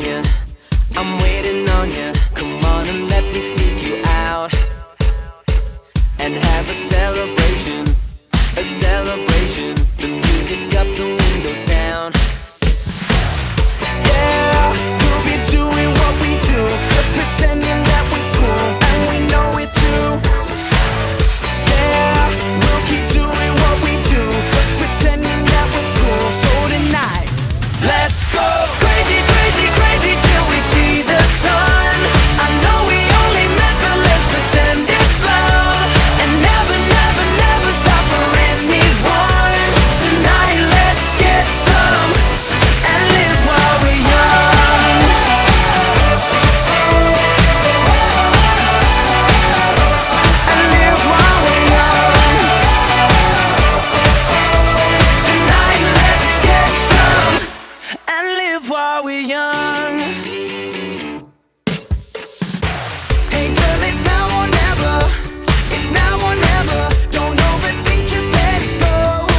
you, I'm waiting on you. Come on and let me sneak you out and have a celebration, a celebration. The music up, the windows down. Yeah, we'll be doing what we do, just pretending that we're cool, and we know it too. Yeah, we'll keep doing what we do, just pretending that we're cool. So tonight, let's go crazy, crazy, crazy till we see the sun. I know we only met, but let's pretend it's love, and never, never, never stop for anyone. Tonight, let's get some and live while we're young. And live while we're young. Tonight, let's get some and live while we're young. Hey girl, it's now or never. It's now or never. Don't overthink, just let it go.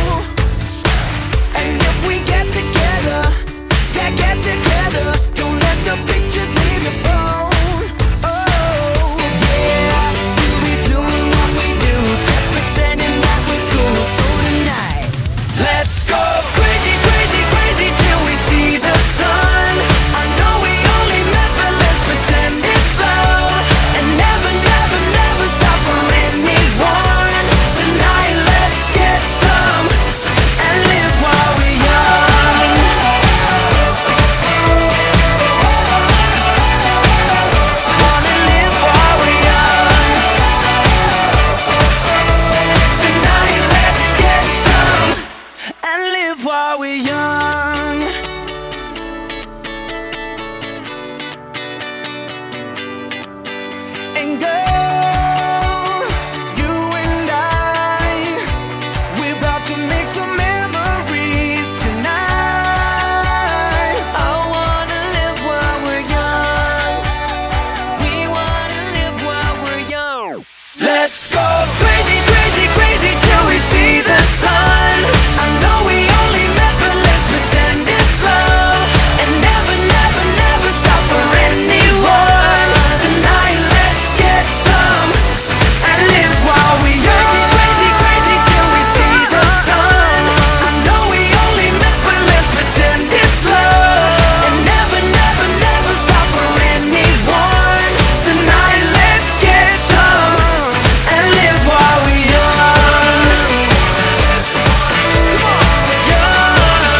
And if we get together, yeah, get together. Don't let the pictures leave your phone. Oh, yeah, we'll be doing what we do, just pretending that we're cool. So tonight, let's go crazy, crazy, crazy till we see the sun. I know we only met, but let's pretend it's love, and never, never, never stop for anyone. Tonight, let's get some and live while we're young. Wanna live while we're young. Tonight, let's get some and live while we're young. And girl, you and we're about to make some memories tonight. I wanna live while we're young. We wanna live while we're young. Let's go crazy, crazy, crazy till we see the sun. I know we only met, but let's pretend it's love, and never, never, never stop for anyone. Tonight, let's get some and live while we young. Crazy, crazy, crazy till we see the sun. I know we only met, but let's pretend it's love, and never, never, never stop for anyone. Tonight, let's get some and live while we young. Come on, young.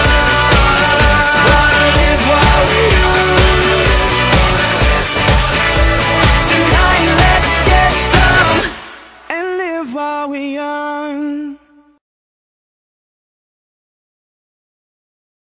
Wanna live while we young. Tonight, let's get some and live while we're young.